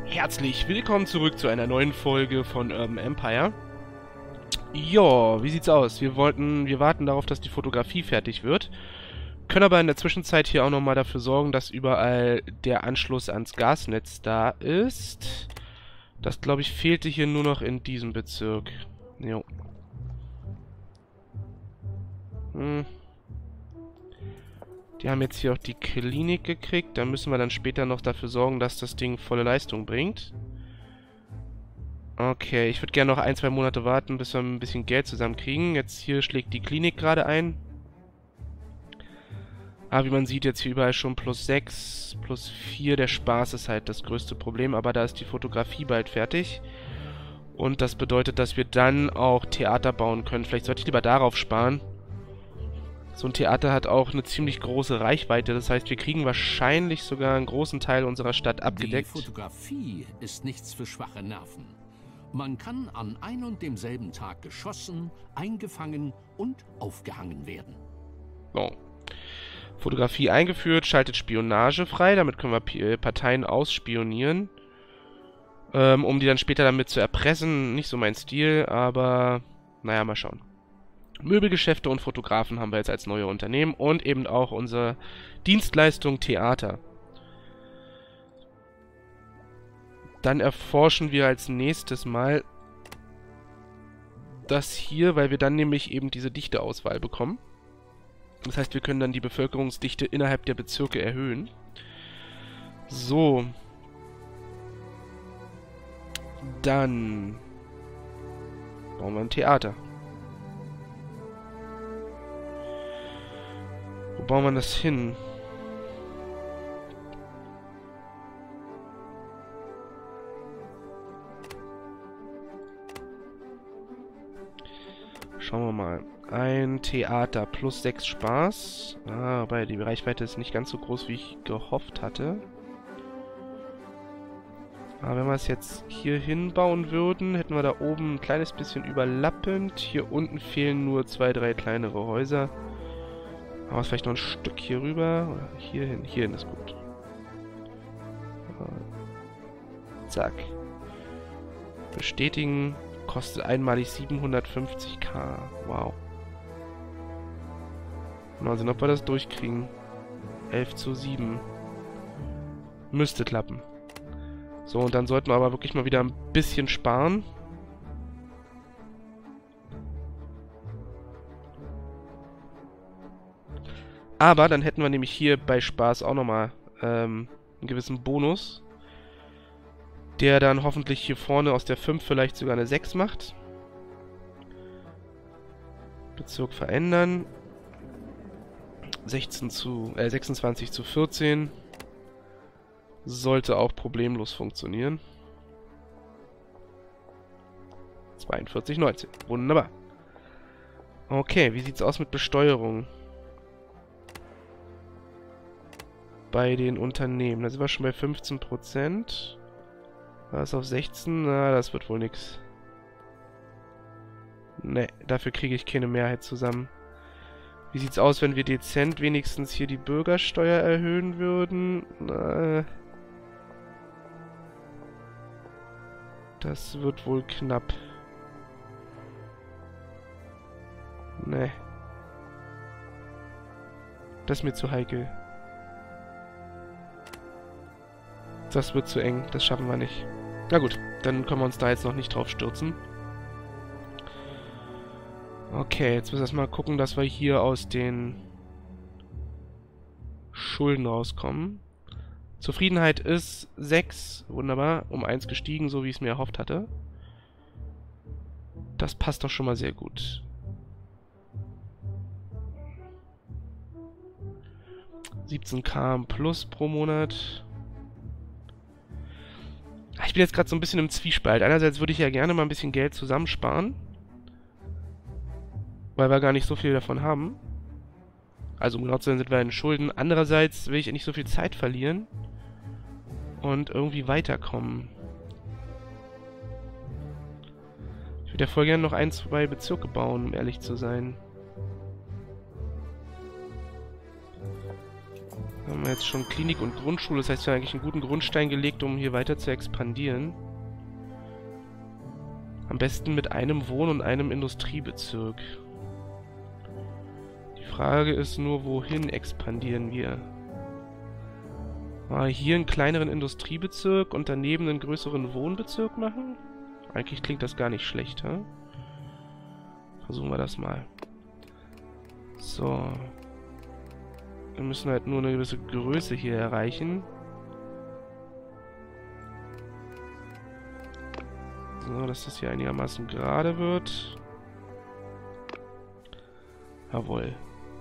Herzlich willkommen zurück zu einer neuen Folge von Urban Empire. Ja, wie sieht's aus? Wir warten darauf, dass die Fotografie fertig wird. Können aber in der Zwischenzeit hier auch nochmal dafür sorgen, dass überall der Anschluss ans Gasnetz da ist. Das, glaube ich, fehlte hier nur noch in diesem Bezirk. Jo. Die haben jetzt hier auch die Klinik gekriegt. Da müssen wir dann später noch dafür sorgen, dass das Ding volle Leistung bringt. Okay, ich würde gerne noch 1-2 Monate warten, bis wir ein bisschen Geld zusammenkriegen. Jetzt hier schlägt die Klinik gerade ein. Aber wie man sieht, jetzt hier überall schon +6, +4. Der Spaß ist halt das größte Problem, aber da ist die Fotografie bald fertig. Und das bedeutet, dass wir dann auch Theater bauen können. Vielleicht sollte ich lieber darauf sparen. So ein Theater hat auch eine ziemlich große Reichweite. Das heißt, wir kriegen wahrscheinlich sogar einen großen Teil unserer Stadt abgedeckt. Die Fotografie ist nichts für schwache Nerven. Man kann an ein und demselben Tag geschossen, eingefangen und aufgehangen werden. So. Fotografie eingeführt, schaltet Spionage frei. Damit können wir Parteien ausspionieren. Um die dann später damit zu erpressen. Nicht so mein Stil, aber naja, mal schauen. Möbelgeschäfte und Fotografen haben wir jetzt als neue Unternehmen und eben auch unsere Dienstleistung Theater. Dann erforschen wir als nächstes mal das hier, weil wir dann nämlich eben diese Dichteauswahl bekommen. Das heißt, wir können dann die Bevölkerungsdichte innerhalb der Bezirke erhöhen. So. Dann bauen wir ein Theater. Wo bauen wir das hin? Schauen wir mal. Ein Theater +6 Spaß. Aber die Reichweite ist nicht ganz so groß, wie ich gehofft hatte. Aber wenn wir es jetzt hier hinbauen würden, hätten wir da oben ein kleines bisschen überlappend. Hier unten fehlen nur 2, 3 kleinere Häuser. Aber vielleicht noch ein Stück hier rüber. Oder hier hin. Hier hin ist gut. Zack. Bestätigen. Kostet einmalig 750.000. Wow. Mal sehen, ob wir das durchkriegen. 11:7. Müsste klappen. So, und dann sollten wir aber wirklich mal wieder ein bisschen sparen. Aber dann hätten wir nämlich hier bei Spaß auch nochmal einen gewissen Bonus, der dann hoffentlich hier vorne aus der 5 vielleicht sogar eine 6 macht. Bezirk verändern. 26:14. Sollte auch problemlos funktionieren. 42:19. Wunderbar. Okay, wie sieht's aus mit Besteuerung? Bei den Unternehmen. Da sind wir schon bei 15%. Was auf 16? Na, das wird wohl nix. Ne, dafür kriege ich keine Mehrheit zusammen. Wie sieht's aus, wenn wir dezent wenigstens hier die Bürgersteuer erhöhen würden? Na, das wird wohl knapp. Ne. Das ist mir zu heikel. Das wird zu eng, das schaffen wir nicht. Na gut, dann können wir uns da jetzt noch nicht drauf stürzen. Okay, jetzt müssen wir erstmal gucken, dass wir hier aus den Schulden rauskommen. Zufriedenheit ist 6, wunderbar, um 1 gestiegen, so wie ich es mir erhofft hatte. Das passt doch schon mal sehr gut. $17.000 plus pro Monat. Ich bin jetzt gerade so ein bisschen im Zwiespalt. Einerseits würde ich ja gerne mal ein bisschen Geld zusammensparen, weil wir gar nicht so viel davon haben. Also um genau zu sein, sind wir in Schulden. Andererseits will ich nicht so viel Zeit verlieren und irgendwie weiterkommen. Ich würde ja voll gerne noch 1, 2 Bezirke bauen, um ehrlich zu sein. Haben wir jetzt schon Klinik und Grundschule. Das heißt, wir haben eigentlich einen guten Grundstein gelegt, um hier weiter zu expandieren. Am besten mit einem Wohn- und einem Industriebezirk. Die Frage ist nur, wohin expandieren wir? Hier einen kleineren Industriebezirk und daneben einen größeren Wohnbezirk machen? Eigentlich klingt das gar nicht schlecht, hä? Versuchen wir das mal. So. Wir müssen halt nur eine gewisse Größe hier erreichen. So, dass das hier einigermaßen gerade wird. Jawohl.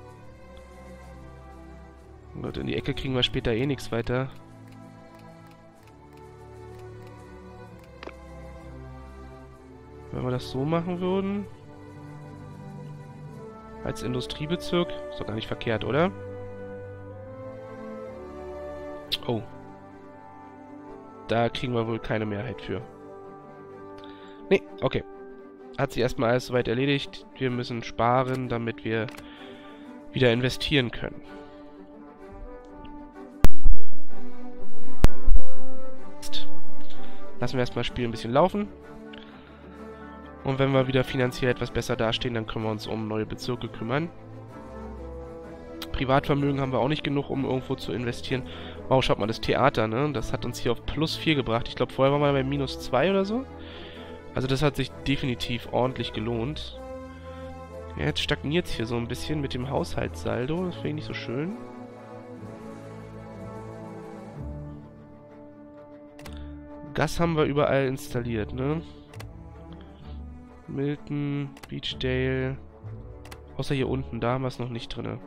Gut, in die Ecke kriegen wir später eh nichts weiter. Wenn wir das so machen würden. Als Industriebezirk. Ist doch gar nicht verkehrt, oder? Oh. Da kriegen wir wohl keine Mehrheit für. Nee, okay. Hat sich erstmal alles soweit erledigt. Wir müssen sparen, damit wir wieder investieren können. Lassen wir erstmal das Spiel ein bisschen laufen. Und wenn wir wieder finanziell etwas besser dastehen, dann können wir uns um neue Bezirke kümmern. Privatvermögen haben wir auch nicht genug, um irgendwo zu investieren. Wow, schaut mal, das Theater, ne? Das hat uns hier auf +4 gebracht. Ich glaube, vorher waren wir bei -2 oder so. Also das hat sich definitiv ordentlich gelohnt. Ja, jetzt stagniert es hier so ein bisschen mit dem Haushaltssaldo. Das finde ich nicht so schön. Gas haben wir überall installiert, ne? Milton, Beachdale. Außer hier unten, da haben wir es noch nicht drin.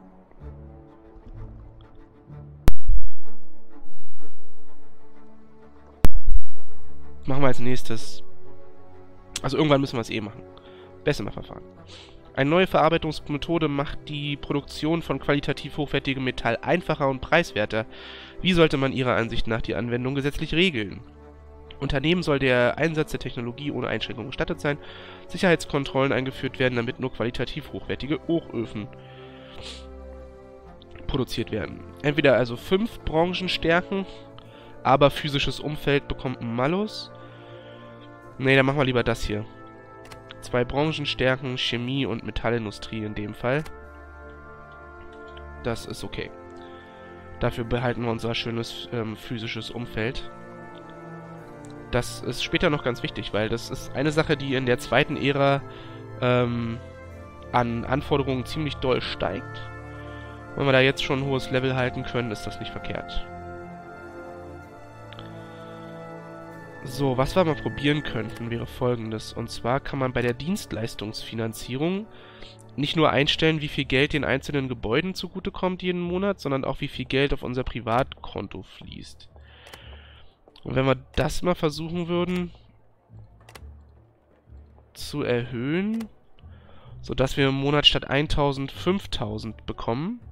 Machen wir als nächstes. Also irgendwann müssen wir es eh machen. Bessemer-Verfahren. Eine neue Verarbeitungsmethode macht die Produktion von qualitativ hochwertigem Metall einfacher und preiswerter. Wie sollte man Ihrer Ansicht nach die Anwendung gesetzlich regeln? Unternehmen soll der Einsatz der Technologie ohne Einschränkung gestattet sein. Sicherheitskontrollen eingeführt werden, damit nur qualitativ hochwertige Hochöfen produziert werden. Entweder also 5 Branchenstärken, aber physisches Umfeld bekommt einen Malus. Ne, dann machen wir lieber das hier. 2 Branchenstärken, Chemie und Metallindustrie in dem Fall. Das ist okay. Dafür behalten wir unser schönes physisches Umfeld. Das ist später noch ganz wichtig, weil das ist eine Sache, die in der zweiten Ära an Anforderungen ziemlich doll steigt. Wenn wir da jetzt schon ein hohes Level halten können, ist das nicht verkehrt. So, was wir mal probieren könnten, wäre folgendes. Und zwar kann man bei der Dienstleistungsfinanzierung nicht nur einstellen, wie viel Geld den einzelnen Gebäuden zugutekommt jeden Monat, sondern auch wie viel Geld auf unser Privatkonto fließt. Und wenn wir das mal versuchen würden zu erhöhen, sodass wir im Monat statt 1000 5000 bekommen.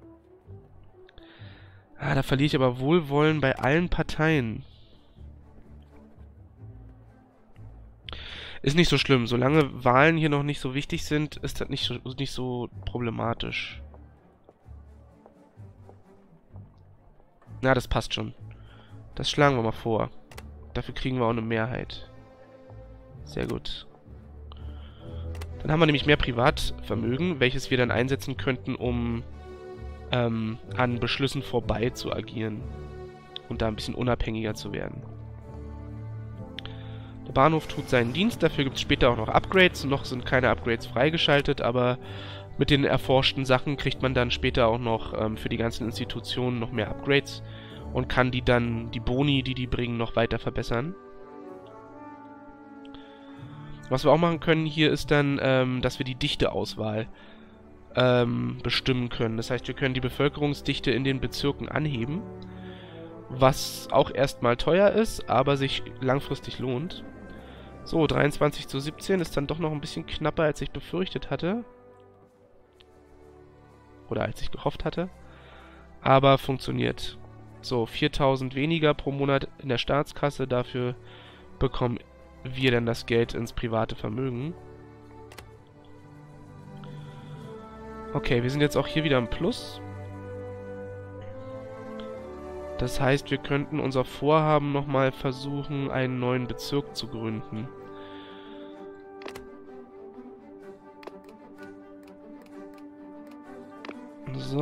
Da verliere ich aber Wohlwollen bei allen Parteien. Ist nicht so schlimm. Solange Wahlen hier noch nicht so wichtig sind, ist das nicht so problematisch. Na, das passt schon. Das schlagen wir mal vor. Dafür kriegen wir auch eine Mehrheit. Sehr gut. Dann haben wir nämlich mehr Privatvermögen, welches wir dann einsetzen könnten, um an Beschlüssen vorbei zu agieren. Und da ein bisschen unabhängiger zu werden. Der Bahnhof tut seinen Dienst, dafür gibt es später auch noch Upgrades. Noch sind keine Upgrades freigeschaltet, aber mit den erforschten Sachen kriegt man dann später auch noch für die ganzen Institutionen noch mehr Upgrades und kann die dann, die Boni, die bringen, noch weiter verbessern. Was wir auch machen können hier ist dann, dass wir die Dichteauswahl bestimmen können. Das heißt, wir können die Bevölkerungsdichte in den Bezirken anheben, was auch erstmal teuer ist, aber sich langfristig lohnt. So, 23:17 ist dann doch noch ein bisschen knapper, als ich befürchtet hatte. Oder als ich gehofft hatte. Aber funktioniert. So, 4000 weniger pro Monat in der Staatskasse. Dafür bekommen wir dann das Geld ins private Vermögen. Okay, wir sind jetzt auch hier wieder im Plus. Das heißt, wir könnten unser Vorhaben nochmal versuchen, einen neuen Bezirk zu gründen. So.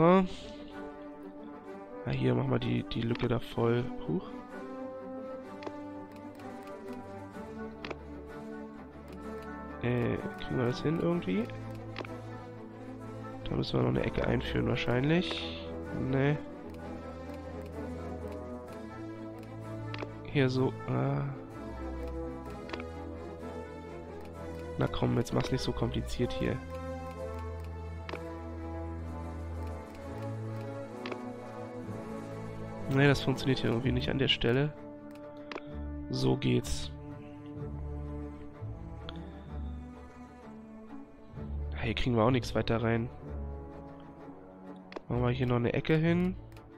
Ja, hier machen wir die Lücke da voll. Huch. Kriegen wir das hin irgendwie? Da müssen wir noch eine Ecke einführen wahrscheinlich. Ne. Hier so. Na komm, jetzt mach's nicht so kompliziert hier. Ne, das funktioniert hier irgendwie nicht an der Stelle. So geht's. Hier kriegen wir auch nichts weiter rein. Machen wir hier noch eine Ecke hin.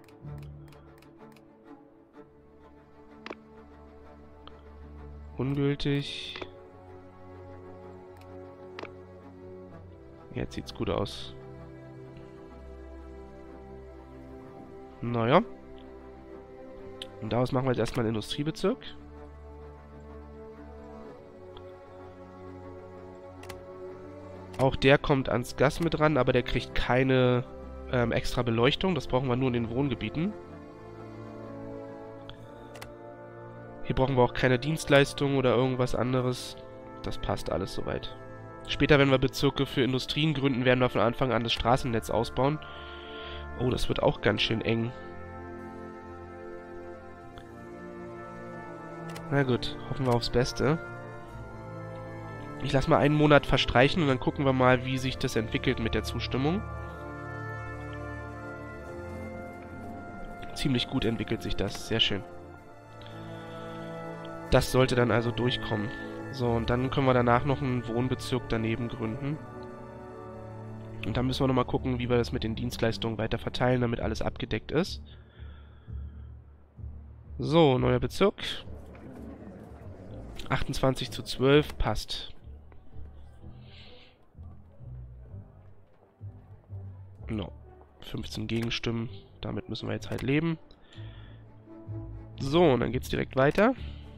Ungültig. Jetzt sieht's gut aus. Naja. Und daraus machen wir jetzt erstmal einen Industriebezirk. Auch der kommt ans Gas mit ran, aber der kriegt keine extra Beleuchtung. Das brauchen wir nur in den Wohngebieten. Hier brauchen wir auch keine Dienstleistung oder irgendwas anderes. Das passt alles soweit. Später, wenn wir Bezirke für Industrien gründen, werden wir von Anfang an das Straßennetz ausbauen. Oh, das wird auch ganz schön eng. Na gut, hoffen wir aufs Beste. Ich lasse mal einen Monat verstreichen und dann gucken wir mal, wie sich das entwickelt mit der Zustimmung. Ziemlich gut entwickelt sich das, sehr schön. Das sollte dann also durchkommen. So, und dann können wir danach noch einen Wohnbezirk daneben gründen. Und dann müssen wir nochmal gucken, wie wir das mit den Dienstleistungen weiter verteilen, damit alles abgedeckt ist. So, neuer Bezirk. 28:12 passt. No. 15 Gegenstimmen. Damit müssen wir jetzt halt leben. So, und dann geht's direkt weiter.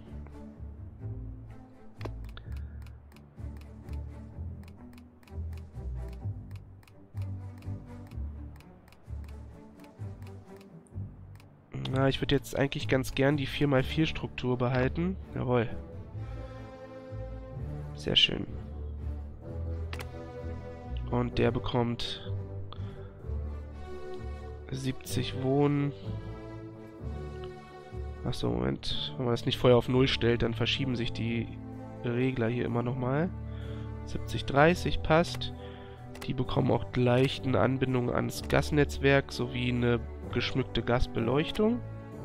Na, ich würde jetzt eigentlich ganz gern die 4x4 Struktur behalten. Jawohl. Sehr schön. Und der bekommt 70 Wohnen. Achso, Moment. Wenn man das nicht vorher auf 0 stellt, dann verschieben sich die Regler hier immer nochmal. 70:30 passt. Die bekommen auch gleich eine Anbindung ans Gasnetzwerk sowie eine geschmückte Gasbeleuchtung.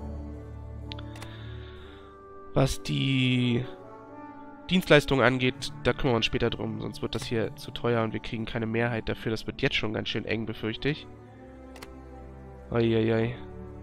Was die Dienstleistung angeht, da kümmern wir uns später drum, sonst wird das hier zu teuer und wir kriegen keine Mehrheit dafür. Das wird jetzt schon ganz schön eng, befürchte ich. Eieiei.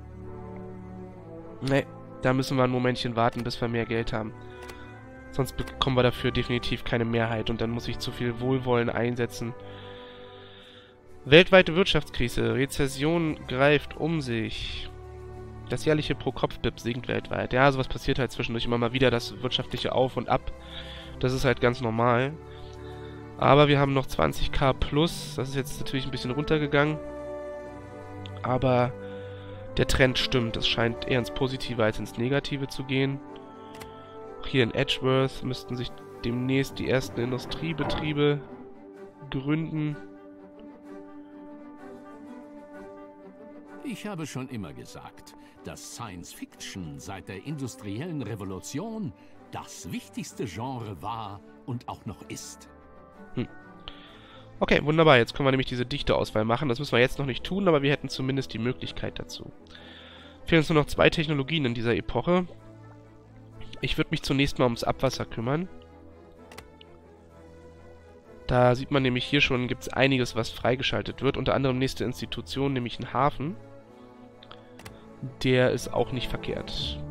Ne, da müssen wir ein Momentchen warten, bis wir mehr Geld haben. Sonst bekommen wir dafür definitiv keine Mehrheit und dann muss ich zu viel Wohlwollen einsetzen. Weltweite Wirtschaftskrise. Rezession greift um sich. Das jährliche Pro-Kopf-BIP sinkt weltweit. Ja, sowas passiert halt zwischendurch immer mal wieder, das wirtschaftliche Auf und Ab. Das ist halt ganz normal. Aber wir haben noch 20.000 plus. Das ist jetzt natürlich ein bisschen runtergegangen. Aber der Trend stimmt. Es scheint eher ins Positive als ins Negative zu gehen. Auch hier in Edgeworth müssten sich demnächst die ersten Industriebetriebe gründen. Ich habe schon immer gesagt, dass Science Fiction seit der industriellen Revolution das wichtigste Genre war und auch noch ist. Okay, wunderbar. Jetzt können wir nämlich diese Dichteauswahl machen. Das müssen wir jetzt noch nicht tun, aber wir hätten zumindest die Möglichkeit dazu. Fehlen uns nur noch 2 Technologien in dieser Epoche. Ich würde mich zunächst mal ums Abwasser kümmern. Da sieht man nämlich hier schon, gibt es einiges, was freigeschaltet wird. Unter anderem nächste Institution, nämlich ein Hafen. Der ist auch nicht verkehrt.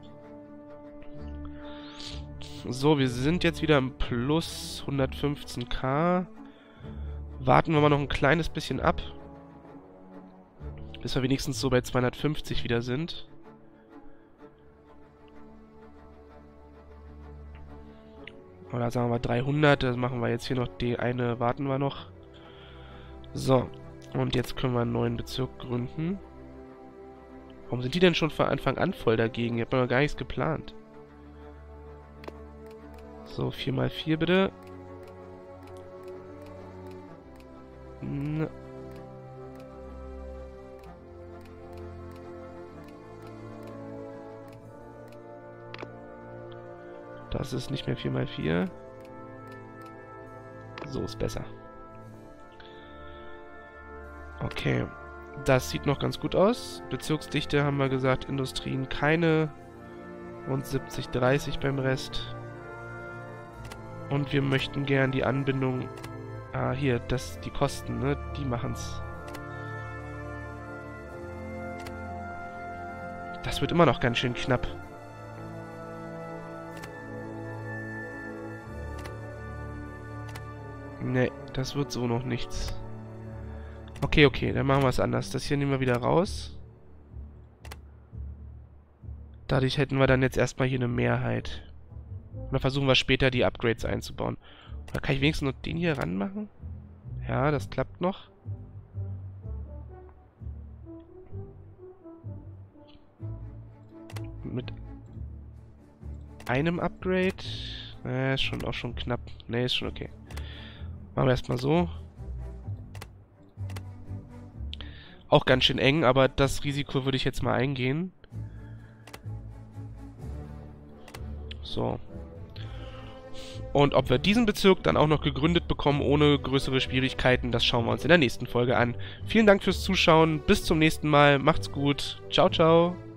So, wir sind jetzt wieder im Plus 115.000. Warten wir mal noch ein kleines bisschen ab. Bis wir wenigstens so bei 250 wieder sind. Oder sagen wir 300. Das machen wir jetzt hier noch. Die eine warten wir noch. So. Und jetzt können wir einen neuen Bezirk gründen. Warum sind die denn schon von Anfang an voll dagegen? Ihr habt noch gar nichts geplant. So, 4x4 bitte. Das ist nicht mehr 4x4. So ist besser. Okay. Das sieht noch ganz gut aus. Bezirksdichte haben wir gesagt, Industrien keine. Und 70-30 beim Rest. Und wir möchten gern die Anbindung... Ah, hier, die Kosten, ne? Die machen's. Das wird immer noch ganz schön knapp. Ne, das wird so noch nichts. Okay, okay, dann machen wir es anders. Das hier nehmen wir wieder raus. Dadurch hätten wir dann jetzt erstmal hier eine Mehrheit. Und dann versuchen wir später die Upgrades einzubauen. Oder kann ich wenigstens noch den hier ranmachen? Ja, das klappt noch. Mit einem Upgrade? Ist schon auch schon knapp. Ne, ist schon okay. Machen wir erstmal so. Auch ganz schön eng, aber das Risiko würde ich jetzt mal eingehen. So. Und ob wir diesen Bezirk dann auch noch gegründet bekommen, ohne größere Schwierigkeiten, das schauen wir uns in der nächsten Folge an. Vielen Dank fürs Zuschauen, bis zum nächsten Mal, macht's gut, ciao, ciao.